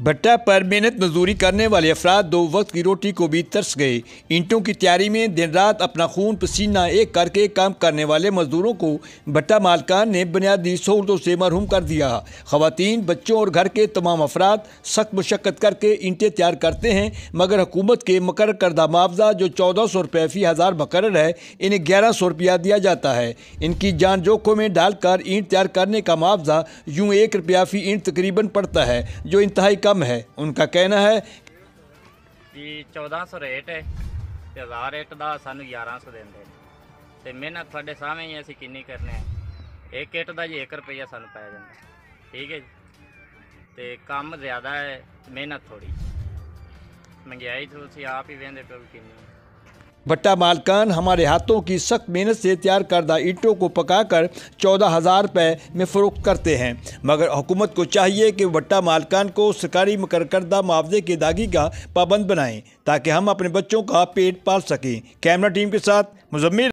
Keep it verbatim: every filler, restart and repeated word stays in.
भट्टा पर मेहनत मजदूरी करने वाले अफराद दो वक्त की रोटी को भी तरस गए। ईंटों की तैयारी में दिन रात अपना खून पसीना एक करके काम करने वाले मजदूरों को भट्टा मालकान ने बुनियादी सहूलतों से महरूम कर दिया। खवातीन, बच्चों और घर के तमाम अफराद सख्त मशक्क़त करके ईंटें तैयार करते हैं, मगर हुकूमत के मुकर्रर करदा मुआवजा जो चौदह सौ रुपये फी हज़ार मुकर्रर है, इन्हें ग्यारह सौ रुपया दिया जाता है। इनकी जान जोखों में डालकर ईंट तैयार करने का मुआवजा यूँ एक रुपया फी ईंट तकरीबन पड़ता है, जो इंतहाई कम है। उनका कहना है कि चौदह सौ रेट है तो हज़ार रेट का सानू ग्यारह सौ देंगे तो मेहनत थोड़े सामने ही असी किन्नी करने एक इट का जी एक रुपया सानू पै जाता। ठीक है जी, तो काम ज़्यादा है, मेहनत थोड़ी, महंगाई तो असी आप ही वेंदे पे किन्नी। भट्टा मालकान हमारे हाथों की सख्त मेहनत से तैयार करदा ईंटों को पकाकर चौदह हज़ार रुपये में फ़रोख्त करते हैं, मगर हुकूमत को चाहिए कि भट्टा मालकान को सरकारी मुकर्रर करदा मुआवजे की अदायगी का पाबंद बनाएं ताकि हम अपने बच्चों का पेट पाल सकें। कैमरा टीम के साथ मुजम्मिल।